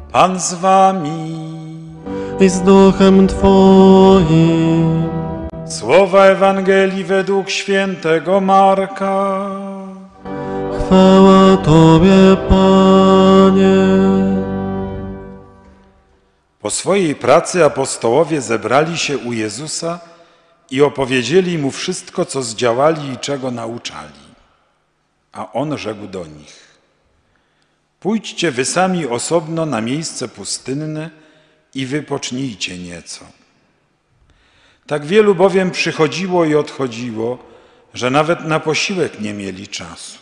Pan z wami. I z duchem Twoim. Słowa Ewangelii według świętego Marka. Chwała Tobie, Panie. Po swojej pracy apostołowie zebrali się u Jezusa i opowiedzieli Mu wszystko, co zdziałali i czego nauczali. A On rzekł do nich: pójdźcie wy sami osobno na miejsce pustynne i wypocznijcie nieco. Tak wielu bowiem przychodziło i odchodziło, że nawet na posiłek nie mieli czasu.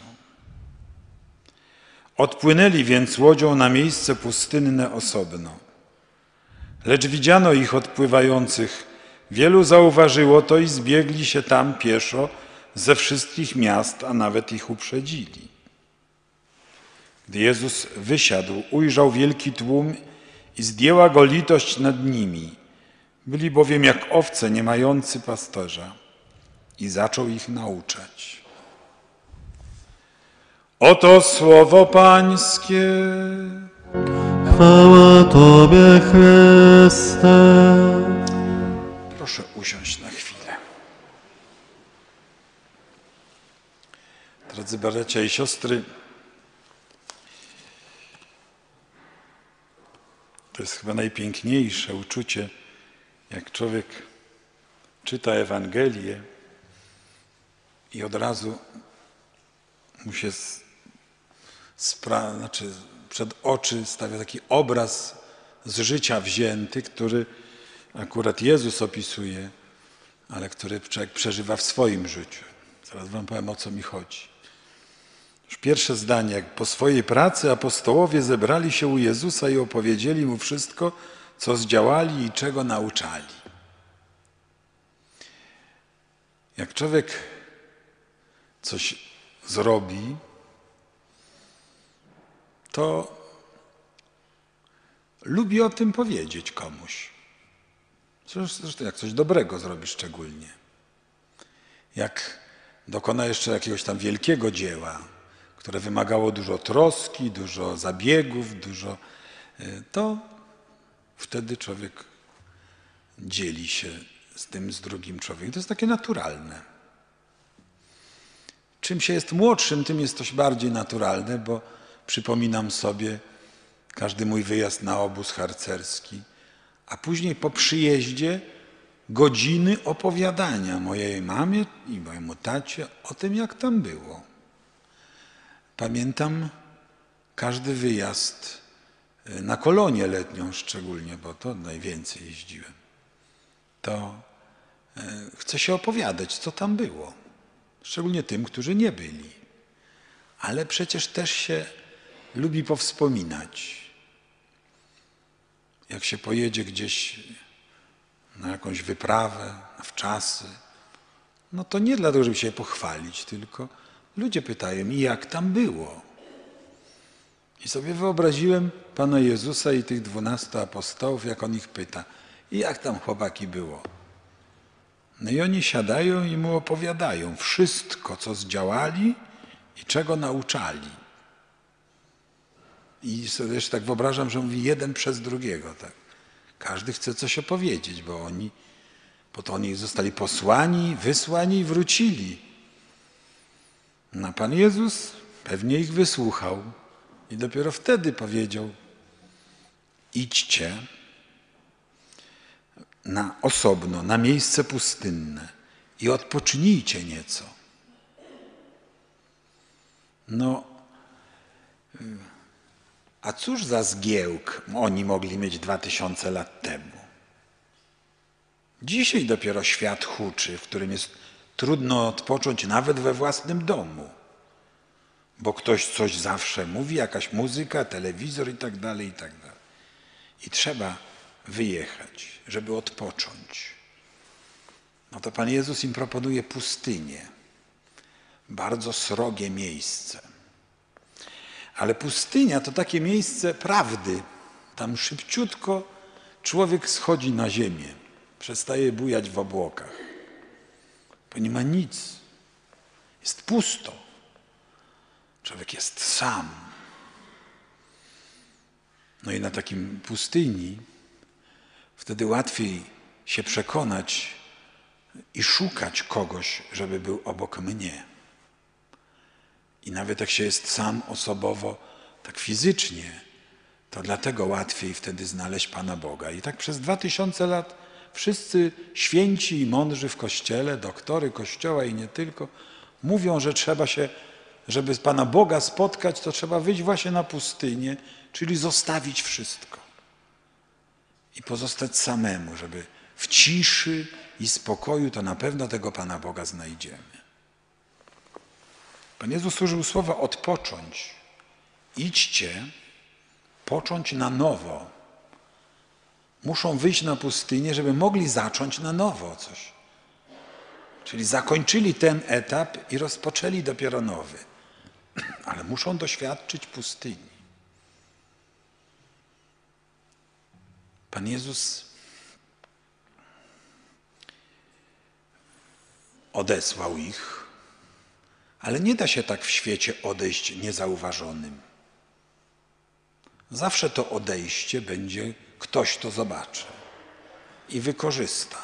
Odpłynęli więc łodzią na miejsce pustynne osobno. Lecz widziano ich odpływających. Wielu zauważyło to i zbiegli się tam pieszo ze wszystkich miast, a nawet ich uprzedzili. Gdy Jezus wysiadł, ujrzał wielki tłum i zdjęła go litość nad nimi. Byli bowiem jak owce nie mający pasterza i zaczął ich nauczać. Oto słowo Pańskie. Chwała Tobie, Chryste. Proszę usiąść na chwilę. Drodzy bracia i siostry, to jest chyba najpiękniejsze uczucie, jak człowiek czyta Ewangelię i od razu mu się przed oczy stawia taki obraz z życia wzięty, który akurat Jezus opisuje, ale który człowiek przeżywa w swoim życiu. Zaraz wam powiem, o co mi chodzi. Już pierwsze zdanie, jak po swojej pracy apostołowie zebrali się u Jezusa i opowiedzieli Mu wszystko, co zdziałali i czego nauczali. Jak człowiek coś zrobi, to lubi o tym powiedzieć komuś. Zresztą jak coś dobrego zrobi szczególnie. Jak dokona jeszcze jakiegoś tam wielkiego dzieła, które wymagało dużo troski, dużo zabiegów, to wtedy człowiek dzieli się z drugim człowiekiem. To jest takie naturalne. Czym się jest młodszym, tym jest to bardziej naturalne, bo przypominam sobie każdy mój wyjazd na obóz harcerski, a później po przyjeździe godziny opowiadania mojej mamie i mojemu tacie o tym, jak tam było. Pamiętam każdy wyjazd na kolonię letnią szczególnie, bo to najwięcej jeździłem. To chcę się opowiadać, co tam było. Szczególnie tym, którzy nie byli. Ale przecież też się lubi powspominać. Jak się pojedzie gdzieś na jakąś wyprawę, na wczasy, no to nie dlatego, żeby się pochwalić, tylko ludzie pytają, i jak tam było? I sobie wyobraziłem Pana Jezusa i tych 12 apostołów, jak On ich pyta, i jak tam, chłopaki, było? No i oni siadają i Mu opowiadają wszystko, co zdziałali i czego nauczali. I sobie jeszcze tak wyobrażam, że mówi jeden przez drugiego. Tak. Każdy chce coś opowiedzieć, bo oni zostali posłani, wysłani i wrócili. No, Pan Jezus pewnie ich wysłuchał i dopiero wtedy powiedział: idźcie na osobno, na miejsce pustynne i odpocznijcie nieco. No, a cóż za zgiełk oni mogli mieć 2000 lat temu? Dzisiaj dopiero świat huczy, w którym jest trudno odpocząć nawet we własnym domu, bo ktoś coś zawsze mówi, jakaś muzyka, telewizor i tak dalej, i tak dalej. I trzeba wyjechać, żeby odpocząć. No to Pan Jezus im proponuje pustynię, bardzo srogie miejsce. Ale pustynia to takie miejsce prawdy. Tam szybciutko człowiek schodzi na ziemię, przestaje bujać w obłokach, bo nie ma nic. Jest pusto. Człowiek jest sam. No i na takim pustyni wtedy łatwiej się przekonać i szukać kogoś, żeby był obok mnie. I nawet jak się jest sam osobowo, tak fizycznie, to dlatego łatwiej wtedy znaleźć Pana Boga. I tak przez 2000 lat wszyscy święci i mądrzy w Kościele, doktory Kościoła i nie tylko, mówią, że trzeba się, żeby Pana Boga spotkać, to trzeba wyjść właśnie na pustynię, czyli zostawić wszystko. I pozostać samemu, żeby w ciszy i spokoju to na pewno tego Pana Boga znajdziemy. Pan Jezus użył słowa odpocząć. Idźcie, począć na nowo. Muszą wyjść na pustynię, żeby mogli zacząć na nowo coś. Czyli zakończyli ten etap i rozpoczęli dopiero nowy. Ale muszą doświadczyć pustyni. Pan Jezus odesłał ich, ale nie da się tak w świecie odejść niezauważonym. Zawsze to odejście będzie, ktoś to zobaczy i wykorzysta.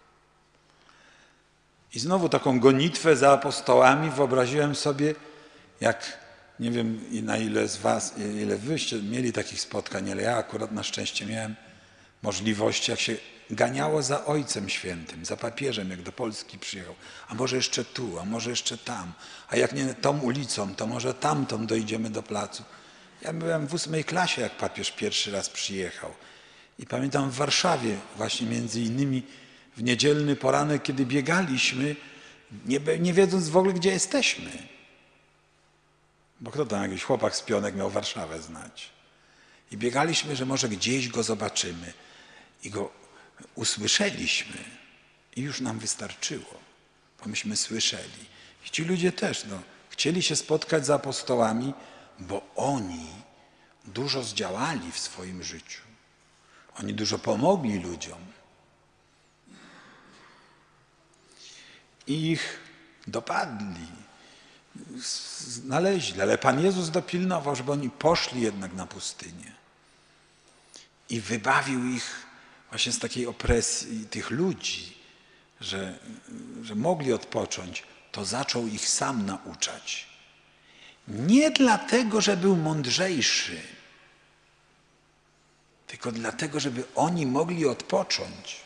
I znowu taką gonitwę za apostołami wyobraziłem sobie, jak, nie wiem na ile z was, ile wyście mieli takich spotkań, ale ja akurat na szczęście miałem możliwości, jak się ganiało za Ojcem Świętym, za papieżem, jak do Polski przyjechał. A może jeszcze tu, a może jeszcze tam, a jak nie tą ulicą, to może tamtą dojdziemy do placu. Ja byłem w 8 klasie, jak papież pierwszy raz przyjechał. I pamiętam w Warszawie właśnie między innymi w niedzielny poranek, kiedy biegaliśmy, nie wiedząc w ogóle, gdzie jesteśmy. Bo kto tam, jakiś chłopak z Pionek miał Warszawę znać. I biegaliśmy, że może gdzieś go zobaczymy. I go usłyszeliśmy. I już nam wystarczyło, bo myśmy słyszeli. I ci ludzie też chcieli się spotkać z apostołami, bo oni dużo zdziałali w swoim życiu. Oni dużo pomogli ludziom. I ich dopadli, znaleźli. Ale Pan Jezus dopilnował, żeby oni poszli jednak na pustynię. I wybawił ich właśnie z takiej opresji tych ludzi, że mogli odpocząć. To zaczął ich sam nauczać. Nie dlatego, że był mądrzejszy, tylko dlatego, żeby oni mogli odpocząć.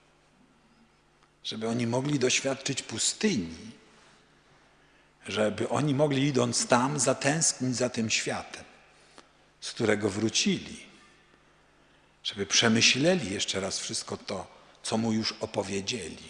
Żeby oni mogli doświadczyć pustyni. Żeby oni mogli, idąc tam, zatęsknić za tym światem, z którego wrócili. Żeby przemyśleli jeszcze raz wszystko to, co mu już opowiedzieli.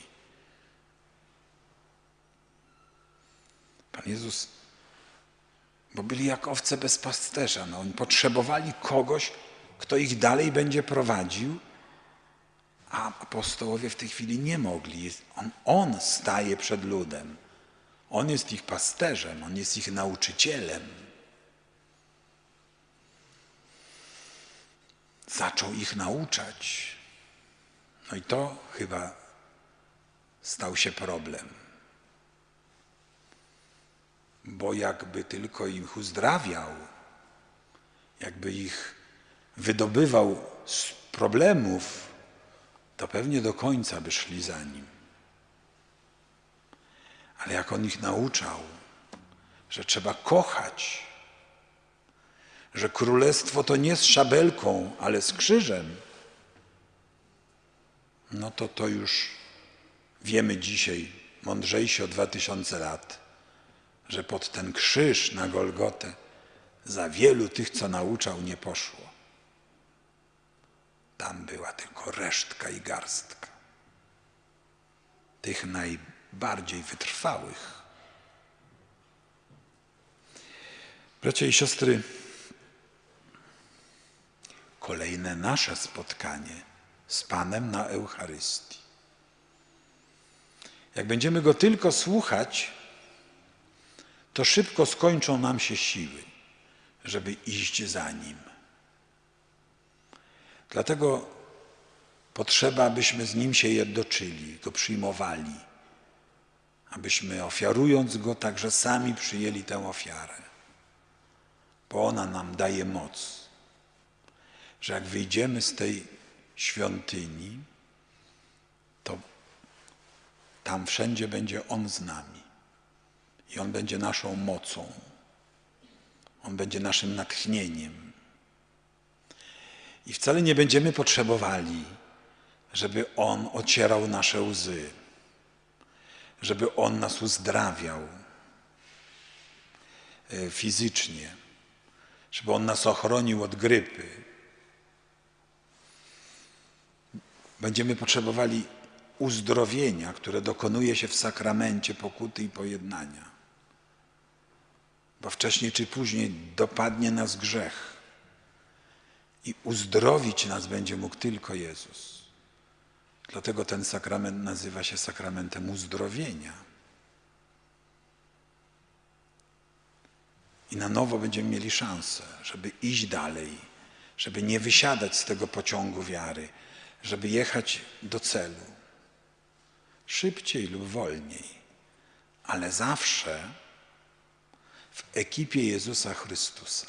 Pan Jezus, bo byli jak owce bez pasterza. Oni potrzebowali kogoś, kto ich dalej będzie prowadził, a apostołowie w tej chwili nie mogli. On staje przed ludem. On jest ich pasterzem, on jest ich nauczycielem. Zaczął ich nauczać. No i to chyba stał się problem. Bo jakby tylko ich uzdrawiał, jakby ich wydobywał z problemów, to pewnie do końca by szli za nim. Ale jak on ich nauczał, że trzeba kochać, że królestwo to nie z szabelką, ale z krzyżem, no to już wiemy dzisiaj, mądrzejsi o 2000 lat, że pod ten krzyż na Golgotę za wielu tych, co nauczał, nie poszło. Tam była tylko resztka i garstka. Tych najbardziej wytrwałych. Bracia i siostry, kolejne nasze spotkanie z Panem na Eucharystii. Jak będziemy Go tylko słuchać, to szybko skończą nam się siły, żeby iść za Nim. Dlatego potrzeba, abyśmy z Nim się jednoczyli, Go przyjmowali, abyśmy ofiarując Go także sami przyjęli tę ofiarę, bo ona nam daje moc, że jak wyjdziemy z tej świątyni, to tam wszędzie będzie On z nami. I On będzie naszą mocą. On będzie naszym natchnieniem. I wcale nie będziemy potrzebowali, żeby On ocierał nasze łzy, żeby On nas uzdrawiał fizycznie, żeby On nas ochronił od grypy. Będziemy potrzebowali uzdrowienia, które dokonuje się w sakramencie pokuty i pojednania. Bo wcześniej czy później dopadnie nas grzech i uzdrowić nas będzie mógł tylko Jezus. Dlatego ten sakrament nazywa się sakramentem uzdrowienia. I na nowo będziemy mieli szansę, żeby iść dalej, żeby nie wysiadać z tego pociągu wiary, żeby jechać do celu. Szybciej lub wolniej, ale zawsze w ekipie Jezusa Chrystusa.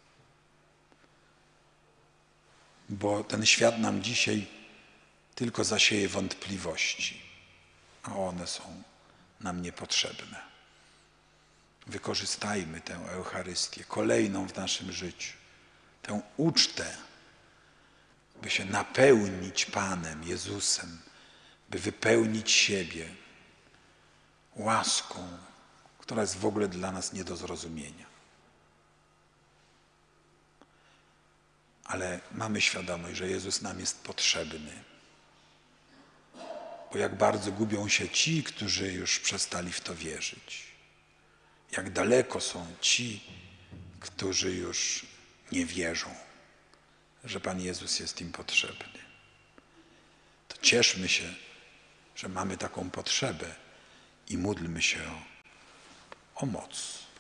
Bo ten świat nam dzisiaj tylko zasieje wątpliwości, a one są nam niepotrzebne. Wykorzystajmy tę Eucharystię, kolejną w naszym życiu, tę ucztę, by się napełnić Panem, Jezusem, by wypełnić siebie łaską, która jest w ogóle dla nas nie do zrozumienia. Ale mamy świadomość, że Jezus nam jest potrzebny. Bo jak bardzo gubią się ci, którzy już przestali w to wierzyć. Jak daleko są ci, którzy już nie wierzą, że Pan Jezus jest im potrzebny. To cieszmy się, że mamy taką potrzebę i módlmy się o moc.